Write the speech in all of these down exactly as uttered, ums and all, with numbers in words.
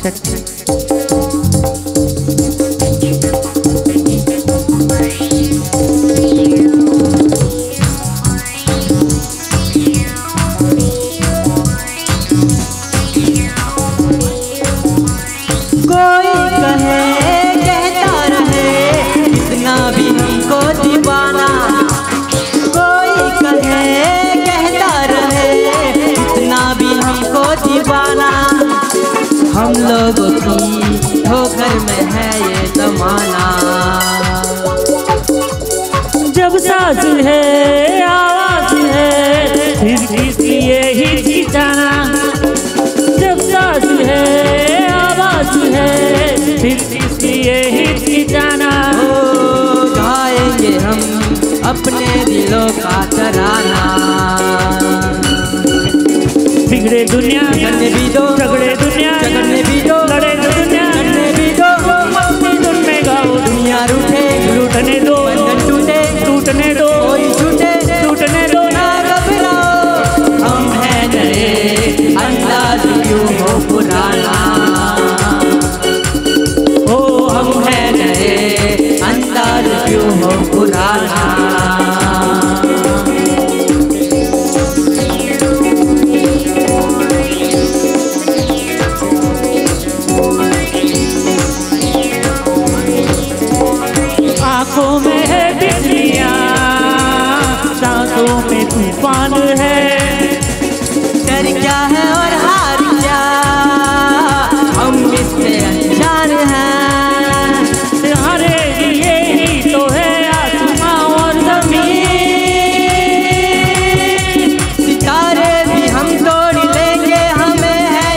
हम लोगों की ठोकर में है ये जमाना। जब साज है आवाज है फिर इसलिए ही हिचकिचाना। जब साज है आवाज है फिर इसलिए ही हिचकिचाना। गाएंगे हम अपने दिलों का तराना। बिगड़े दुनिया झगड़ने भी दो, झगड़े दुनिया झगड़ने भी दो, लड़े दुनिया झगड़ने भी दो। अपनी धुन में गाओ। दुनिया रूठे रूठने दो, बंधन टूटे टूटने दो, कोई छूटे टूटने दो। ना घबराओ हम हैं नए, अंदाज क्यों हो पुराना। ओ हम हैं नए, अंदाज क्यों हो पुराना। आँखों में है बिजलियाँ, सांसों में तूफान है। डर क्या है और हार क्या, हम इससे अनजान हैं। तुम्हारे लिए ही तो है आसमां और जमीन। सितारे भी हम तोड़ लेंगे हमें है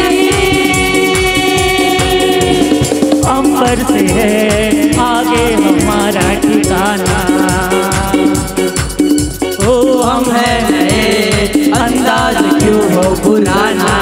यकीन। अंबर से है आगे हमारा ठिकाना। ओ हम हैं नए, अंदाज क्यों हो पुराना।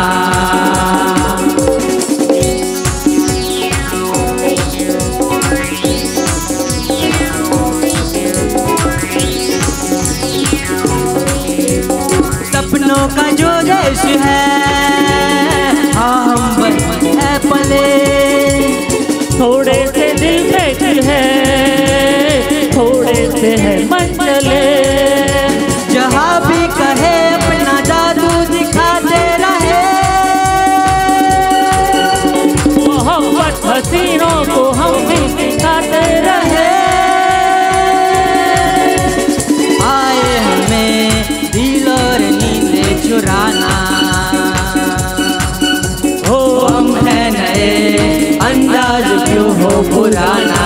सपनों का जो देश है हाँ हम बस है पले। थोड़े से दिल फेंक है, थोड़े से है मंचले। जहाँ भी कहे अपना जादू दिखाते रहे। मोहब्बत हसीनों को हम भी दिखाते रहे। आए हमें दिल और नींदें चुराना। हो हम हैं नए, अंदाज क्यों हो पुराना।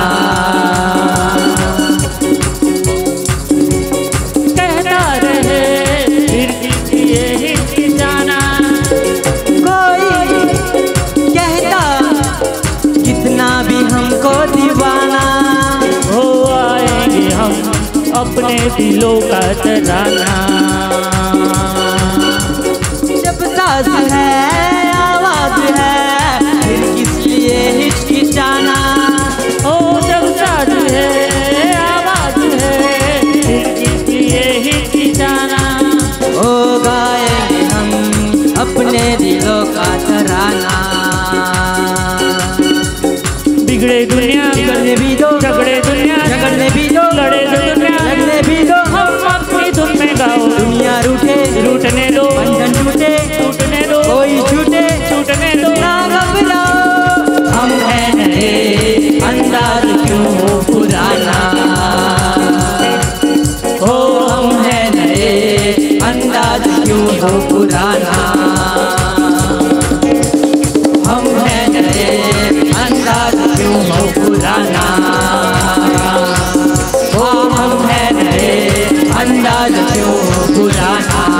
कहता रहे फिर इसलिए हिचकिचाना। कोई कहता कितना भी हमको दीवाना। हो आएंगे हम अपने दिलों का तराना। जब साज है आवाज है फिर किस लिए हिचकिचाना। ओ जब साज है आवाज है फिर इसलिए हिचकिचाना। ओ गाएंगे हम अपने दिलों का तराना। बिगड़े दुनिया झगड़ने भी दो, झगड़े दुनिया झगड़ने भी दो, लड़े दुनिया लड़ने भी दो। हम अपनी धुन में गाओ। दुनिया रूठे रूठने दो, बंधन टूटे टूटने दो, कोई छूटे छूटने दो। ना घबराओ हम हैं नए, अंदाज क्यों हो पुराना। हो हम हैं नए, अंदाज क्यों हो पुराना। हम हैं नए, अंदाज क्यों हो पुराना। हो हम हैं नए, अंदाज क्यों हो पुराना।